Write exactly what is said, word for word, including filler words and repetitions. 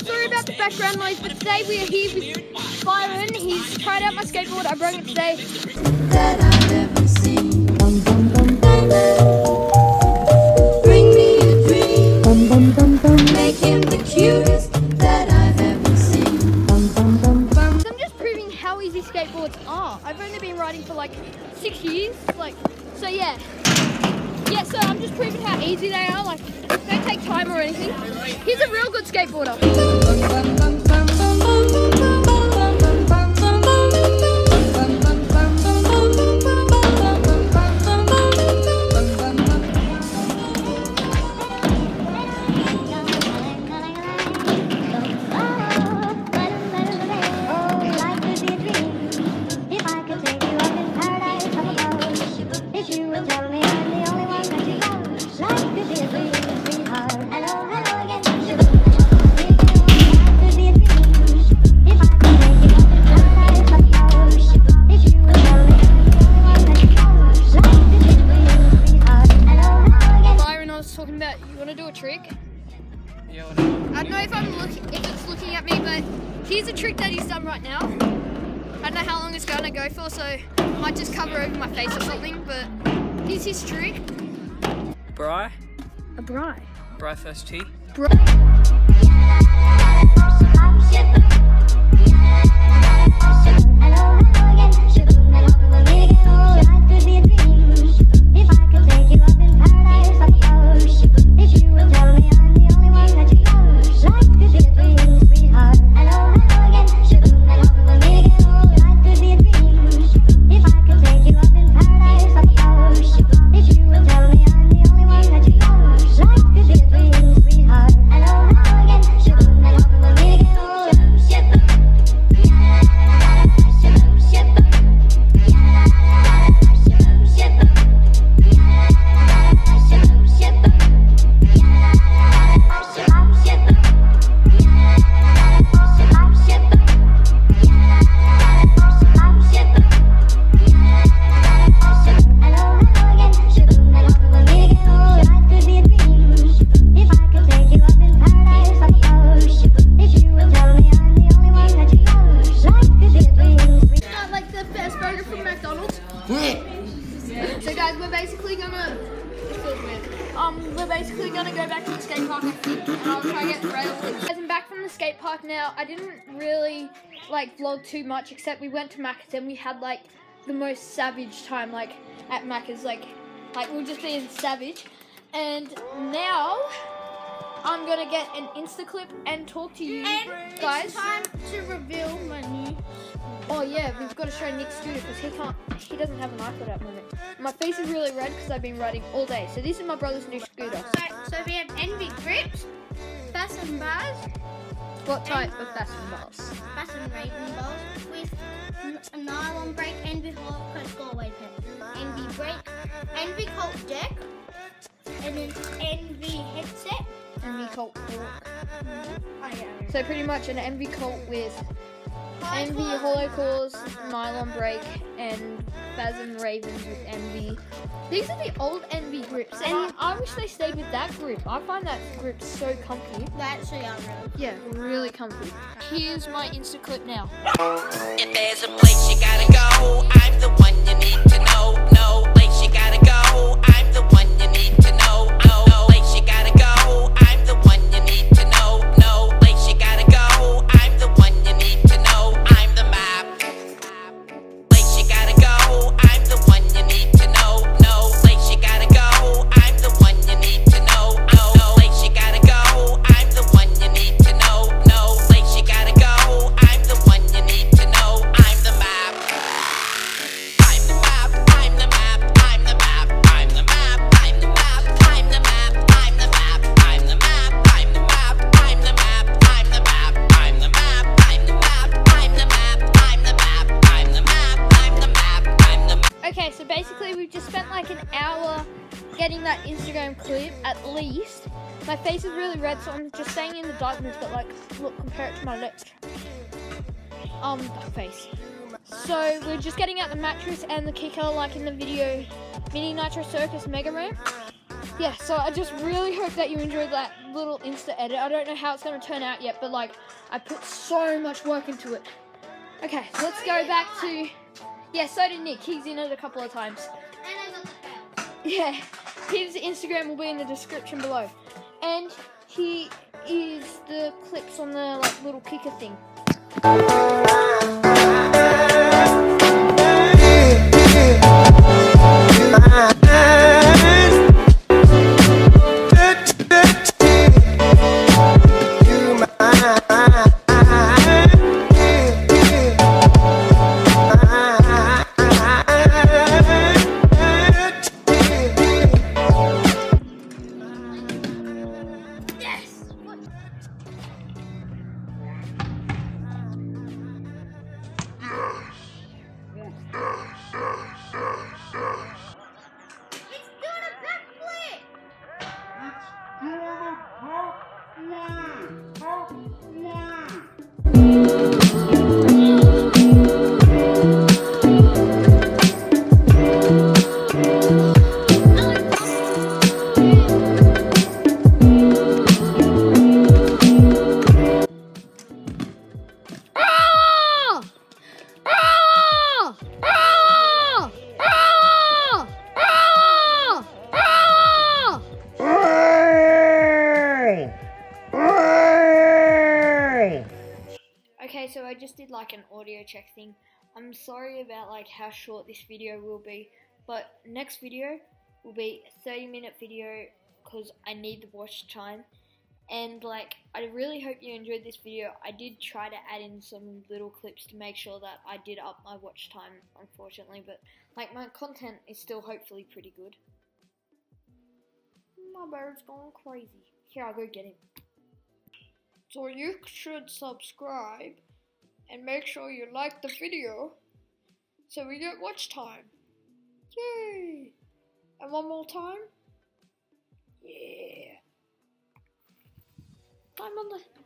sorry about the background noise, but today we are here with Byron. He's tried out my skateboard. I brought it today. That I've ever seen. Bum, bum, bum, bring me a dream. Bum, bum, bum, bum. Make him the cutest that I've ever seen. Bum, bum, bum, bum. I'm just proving how easy skateboards are. I've only been riding for like six years. Like, so yeah. Yeah, so I'm just proving how easy they are. Like, don't take time or anything. He's a real good skateboarder. Trick. Yeah, I don't know if I'm looking if it's looking at me, but here's a trick that he's done right now. I don't know how long it's gonna go for, so I might just cover over my face or something, but here's his trick. Bry. A bry. Bry first tee. Bry. So guys, we're basically gonna um we're basically gonna go back to the skate park and I'll try to get rails. Guys, I'm back from the skate park now. I didn't really like vlog too much, except we went to Macca's and we had like the most savage time like at Macca's, like like we were just being savage. And now I'm gonna get an Insta clip and talk to you and guys. It's time to reveal my new. Oh yeah, we've got to show Nick's scooter because he can't, he doesn't have an iPod at the moment. My face is really red because I've been riding all day. So this is my brother's new scooter. So, so we have Envy grips, fasten bars. What type of fasten bars? Fasten Raven bars with a nylon brake, Envy hollow coat Galway pin, Envy brake, Envy Colt deck, and an Envy headset. Envy Colt fork. Mm-hmm. Oh yeah. So pretty much an Envy Colt with High Envy class. hollow cores, nylon brake, and Phasm Ravens with Envy. These are the old Envy grips, and I, I wish they stayed with that grip. I find that grip so comfy. That's a young room. Yeah, really comfy. Here's my Insta clip now. If there's a place you gotta go, I'm the one you need to know. No place you gotta go, I'm the one you need to know. No place you gotta go, I'm the one you need to know. No place you gotta go, I'm the one you need to know. I'm the map. Place you gotta go, I'm the one you need to know. No place you gotta go, I'm the one you need to know. No place you gotta go, I'm the one you need to know. No place you gotta go, I'm the one you need to know. I'm the map. I'm the map. I'm the map. I'm the map. I'm the map. I'm the map. I'm the map. I'm the map. I'm the map. I'm the map. I'm the map. I'm the map. I'm the map. I'm the map. I'm the map. I'm the map. I'm the map. I'm the map. I'm the map. Okay, so basically we've just spent like an hour getting that Instagram clip at least. My face is really red, so I'm just staying in the darkness, but like, look, compare it to my left um face. So we're just getting out the mattress and the kicker like in the video, Mini Nitro Circus Mega Ramp. Yeah, so I just really hope that you enjoyed that little Insta edit. I don't know how it's going to turn out yet, but like I put so much work into it. Okay, so let's go back to, yeah, so did Nick. He's in it a couple of times. And I got the tail. Yeah, his Instagram will be in the description below. And he is the clips on the like little kicker thing. Okay, so I just did like an audio check thing. I'm sorry about like how short this video will be, but next video will be a thirty minute video because I need the watch time. And like, I really hope you enjoyed this video. I did try to add in some little clips to make sure that I did up my watch time, unfortunately, but like my content is still hopefully pretty good. My bird's going crazy. Here, I'll go get him. So you should subscribe and make sure you like the video so we get watch time. Yay! And one more time. Yeah. I'm on the